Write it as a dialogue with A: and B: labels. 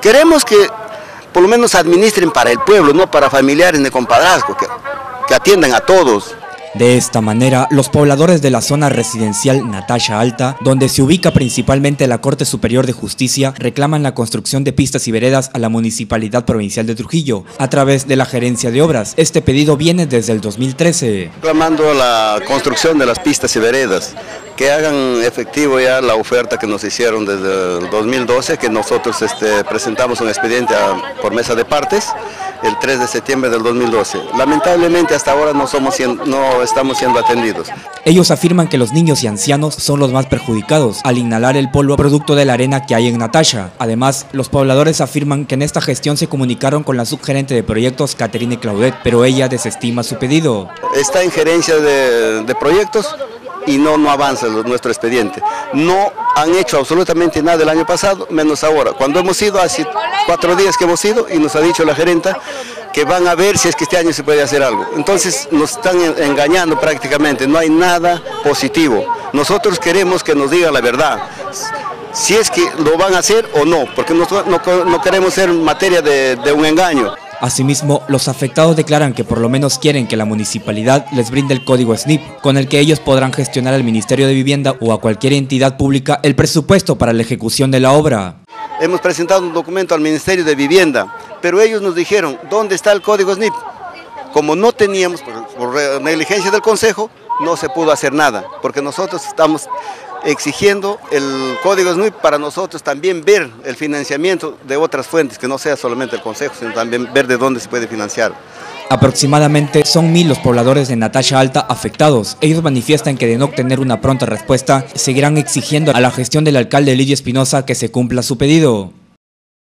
A: Queremos que por lo menos administren para el pueblo, no para familiares ni compadrazgos, que atiendan a todos.
B: De esta manera, los pobladores de la zona residencial Natasha Alta, donde se ubica principalmente la Corte Superior de Justicia, reclaman la construcción de pistas y veredas a la Municipalidad Provincial de Trujillo, a través de la Gerencia de Obras. Este pedido viene desde el 2013.
A: Reclamando la construcción de las pistas y veredas, que hagan efectivo ya la oferta que nos hicieron desde el 2012, que nosotros presentamos un expediente por mesa de partes, el 3 de septiembre del 2012. Lamentablemente hasta ahora no estamos siendo atendidos.
B: Ellos afirman que los niños y ancianos son los más perjudicados al inhalar el polvo producto de la arena que hay en Natasha. Además, los pobladores afirman que en esta gestión se comunicaron con la subgerente de proyectos, Caterine Claudet, pero ella desestima su pedido.
A: Está en gerencia de proyectos y no avanza nuestro expediente. No han hecho absolutamente nada el año pasado, menos ahora. Cuando hemos ido, hace 4 días que hemos ido, y nos ha dicho la gerenta que van a ver si es que este año se puede hacer algo. Entonces nos están engañando prácticamente, no hay nada positivo. Nosotros queremos que nos diga la verdad, si es que lo van a hacer o no, porque no queremos ser materia de un engaño.
B: Asimismo, los afectados declaran que por lo menos quieren que la municipalidad les brinde el código SNIP, con el que ellos podrán gestionar al Ministerio de Vivienda o a cualquier entidad pública el presupuesto para la ejecución de la obra.
A: Hemos presentado un documento al Ministerio de Vivienda, pero ellos nos dijeron, ¿dónde está el código SNIP? Como no teníamos, por negligencia del Consejo, no se pudo hacer nada, porque nosotros estamos exigiendo el código SNIP para nosotros también ver el financiamiento de otras fuentes, que no sea solamente el Consejo, sino también ver de dónde se puede financiar.
B: Aproximadamente son 1000 los pobladores de Natasha Alta afectados. Ellos manifiestan que de no obtener una pronta respuesta, seguirán exigiendo a la gestión del alcalde Lidio Espinosa que se cumpla su pedido.